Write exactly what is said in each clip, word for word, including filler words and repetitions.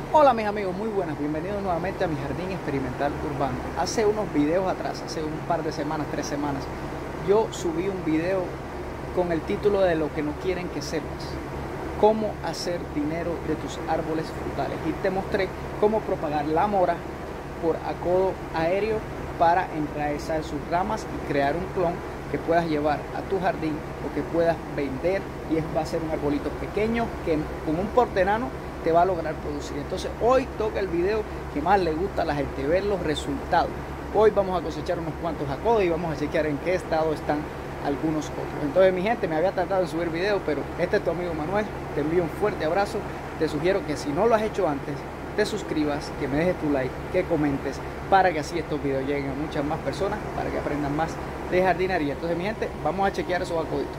Hola mis amigos, muy buenas, bienvenidos nuevamente a mi jardín experimental urbano. Hace unos videos atrás, hace un par de semanas, tres semanas, yo subí un video con el título de lo que no quieren que sepas, cómo hacer dinero de tus árboles frutales, y te mostré cómo propagar la mora por acodo aéreo para enraizar sus ramas y crear un clon que puedas llevar a tu jardín o que puedas vender, y es, va a ser un arbolito pequeño que con un porte enano te va a lograr producir. Entonces hoy toca el video que más le gusta a la gente, ver los resultados. Hoy vamos a cosechar unos cuantos acodos y vamos a chequear en qué estado están algunos otros. Entonces mi gente, me había tratado de subir video, pero este es tu amigo Manuel, te envío un fuerte abrazo. Te sugiero que si no lo has hecho antes, te suscribas, que me dejes tu like, que comentes, para que así estos videos lleguen a muchas más personas, para que aprendan más de jardinería. Entonces mi gente, vamos a chequear esos acoditos.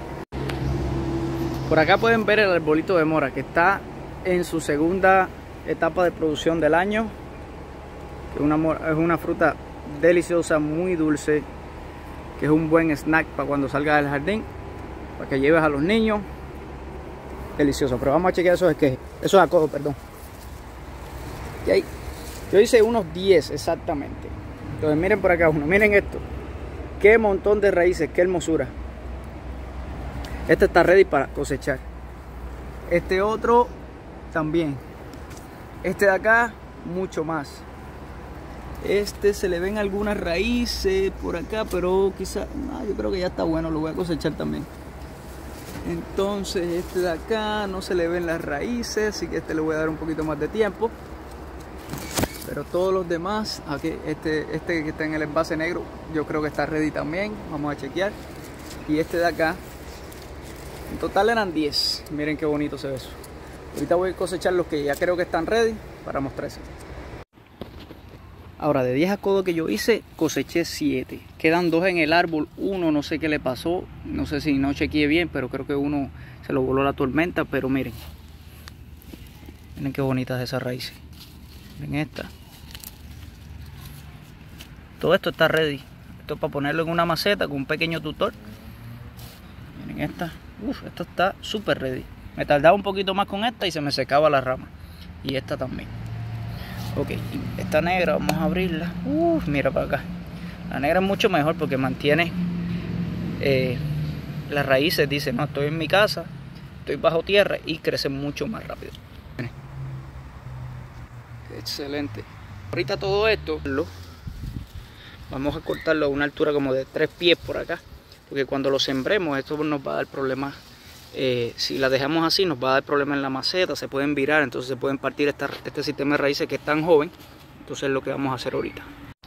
Por acá pueden ver el arbolito de mora que está en su segunda etapa de producción del año. Que una mora, es una fruta deliciosa, muy dulce, que es un buen snack para cuando salgas del jardín, para que lleves a los niños. Delicioso. Pero vamos a chequear esos esquejes, esos acodos, perdón. Y ahí, yo hice unos diez exactamente. Entonces miren por acá uno, miren esto. Qué montón de raíces, qué hermosura. Este está ready para cosechar. Este otro también. Este de acá, mucho más. Este se le ven algunas raíces por acá, pero quizá, no, yo creo que ya está bueno, lo voy a cosechar también. Entonces este de acá no se le ven las raíces, así que este le voy a dar un poquito más de tiempo. Pero todos los demás, aquí este, este que está en el envase negro, yo creo que está ready también. Vamos a chequear. Y este de acá, en total eran diez. Miren qué bonito se ve eso. Ahorita voy a cosechar los que ya creo que están ready para mostrarse. Ahora, de diez acodos que yo hice, coseché siete. Quedan dos en el árbol. Uno no sé qué le pasó. No sé si no chequeé bien, pero creo que uno se lo voló la tormenta. Pero miren. Miren qué bonitas esas raíces. Miren esta. Todo esto está ready. Esto es para ponerlo en una maceta con un pequeño tutor. Miren esta. Uf, esto está súper ready. Me tardaba un poquito más con esta y se me secaba la rama. Y esta también. Ok, esta negra vamos a abrirla. Uf, mira para acá. La negra es mucho mejor porque mantiene eh, las raíces. Dice, no, estoy en mi casa, estoy bajo tierra, y crece mucho más rápido. Excelente. Ahorita todo esto vamos a cortarlo a una altura como de tres pies por acá, porque cuando lo sembremos esto nos va a dar problemas. Eh, si la dejamos así nos va a dar problemas en la maceta, se pueden virar, entonces se pueden partir esta, este sistema de raíces que es tan joven. Entonces es lo que vamos a hacer ahorita.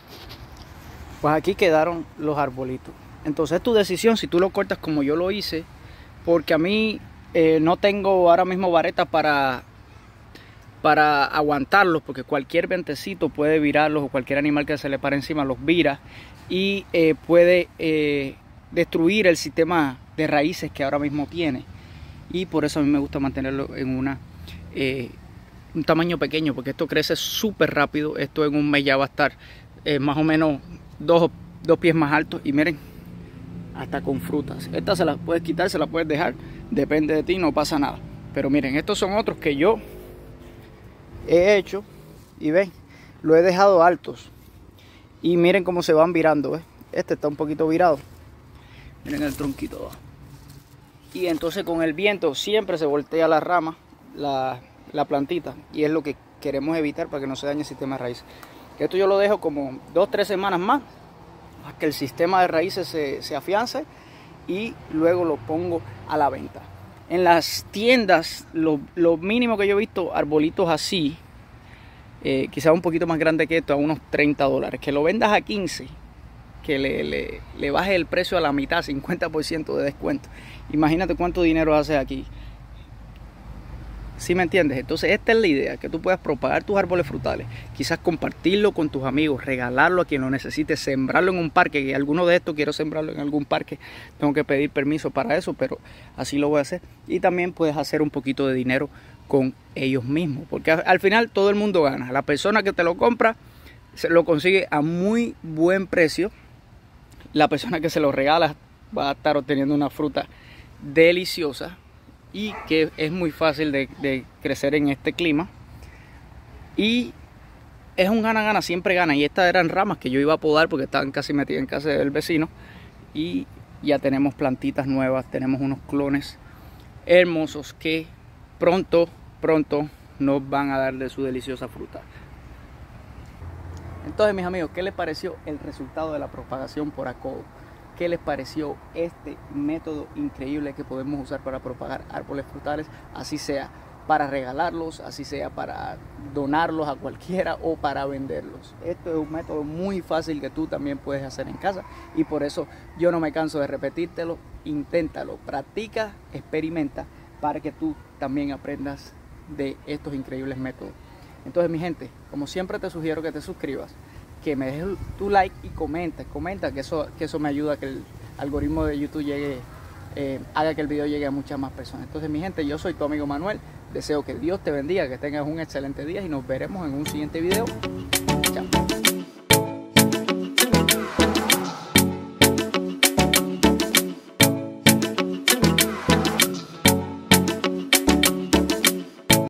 Pues aquí quedaron los arbolitos. Entonces es tu decisión si tú lo cortas como yo lo hice, porque a mí eh, no tengo ahora mismo varetas para para aguantarlos, porque cualquier ventecito puede virarlos, o cualquier animal que se le pare encima los vira y eh, puede eh, destruir el sistema de raíces que ahora mismo tiene. Y por eso a mí me gusta mantenerlo en una eh, un tamaño pequeño, porque esto crece súper rápido. Esto en un mes ya va a estar eh, más o menos dos, dos pies más alto. Y miren, hasta con frutas. Esta se la puedes quitar, se la puedes dejar, depende de ti, no pasa nada. Pero miren, estos son otros que yo he hecho, y ven, lo he dejado altos, y miren cómo se van virando. ¿Ves? Este está un poquito virado, miren el tronquito abajo. Y entonces con el viento siempre se voltea la rama, la, la plantita, y es lo que queremos evitar para que no se dañe el sistema de raíces. Esto yo lo dejo como dos tres semanas más, para que el sistema de raíces se, se afiance, y luego lo pongo a la venta. En las tiendas, lo, lo mínimo que yo he visto, arbolitos así, eh, quizás un poquito más grande que esto, a unos treinta dólares. Que lo vendas a quince, que le, le, le bajes el precio a la mitad, cincuenta por ciento de descuento. Imagínate cuánto dinero haces aquí. ¿Sí me entiendes? Entonces esta es la idea, que tú puedas propagar tus árboles frutales, quizás compartirlo con tus amigos, regalarlo a quien lo necesite, sembrarlo en un parque, que alguno de estos quiero sembrarlo en algún parque, tengo que pedir permiso para eso, pero así lo voy a hacer. Y también puedes hacer un poquito de dinero con ellos mismos, porque al final todo el mundo gana. La persona que te lo compra se lo consigue a muy buen precio, la persona que se lo regala va a estar obteniendo una fruta deliciosa y que es muy fácil de, de crecer en este clima. Y es un gana-gana, siempre gana. Y estas eran ramas que yo iba a podar porque estaban casi metidas en casa del vecino. Y ya tenemos plantitas nuevas, tenemos unos clones hermosos que pronto, pronto nos van a dar de su deliciosa fruta. Entonces, mis amigos, ¿qué les pareció el resultado de la propagación por acodo? ¿Qué les pareció este método increíble que podemos usar para propagar árboles frutales? Así sea para regalarlos, así sea para donarlos a cualquiera o para venderlos. Esto es un método muy fácil que tú también puedes hacer en casa y por eso yo no me canso de repetírtelo. Inténtalo, practica, experimenta para que tú también aprendas de estos increíbles métodos. Entonces, mi gente, como siempre te sugiero que te suscribas, que me dejes tu like y comenta, comenta que eso, que eso me ayuda a que el algoritmo de YouTube llegue, eh, haga que el video llegue a muchas más personas. Entonces, mi gente, yo soy tu amigo Manuel, deseo que Dios te bendiga, que tengas un excelente día y nos veremos en un siguiente video. Chao.